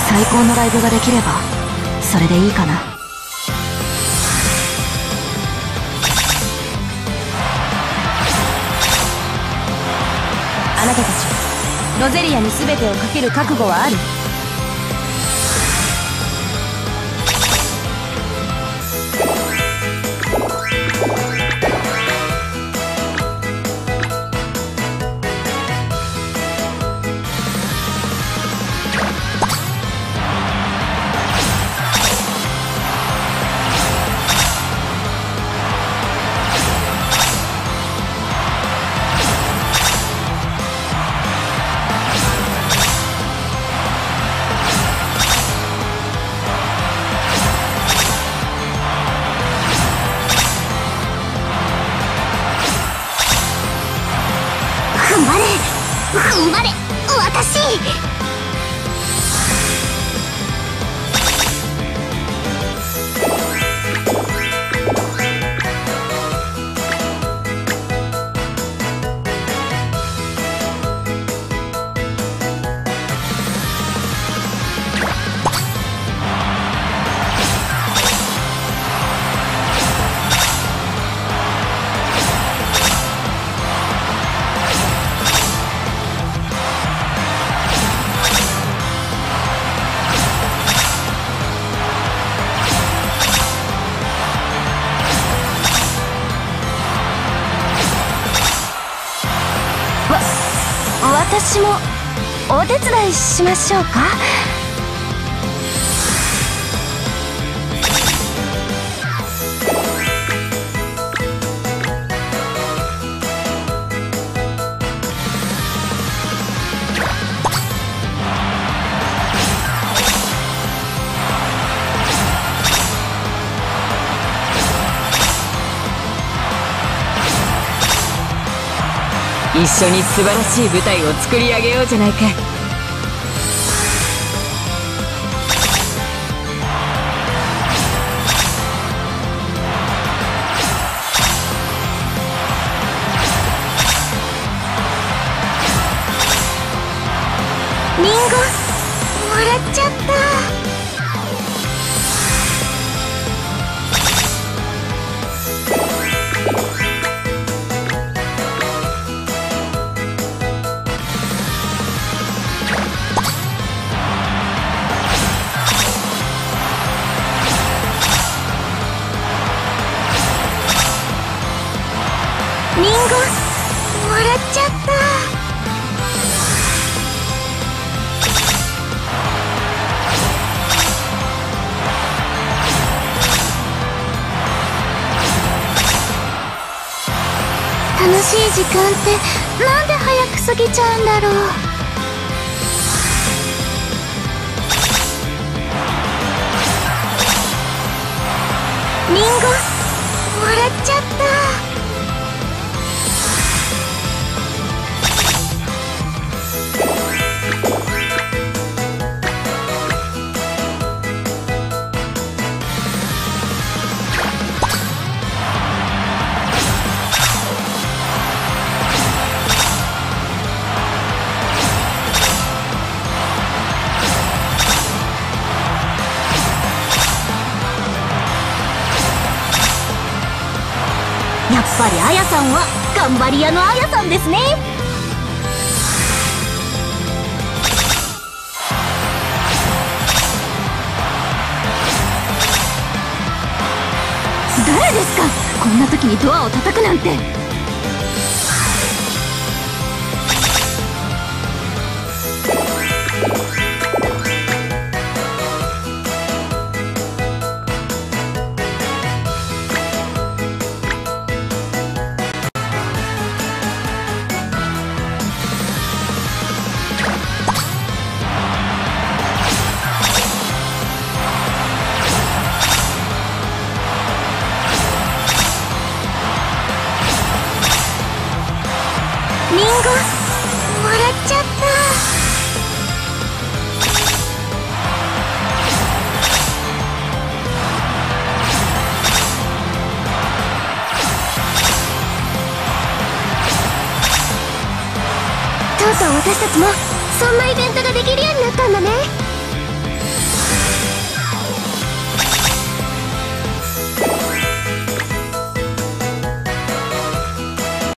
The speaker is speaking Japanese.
最高のライブができればそれでいいかな。 あなたたちロゼリアに全てをかける覚悟はある？ 頑張れ私。私もお手伝いしましょうか。 一緒に素晴らしい舞台を作り上げようじゃないか。 リンゴもらっちゃった。リンゴもらっちゃった。楽しい時間ってなんで早く過ぎちゃうんだろう。リンゴもらっちゃった。やっぱりあやさんは頑張り屋のあやさんですね。誰ですか、こんな時にドアを叩くなんて。リンゴもらっちゃった。とうとう私たちもそんなイベントができる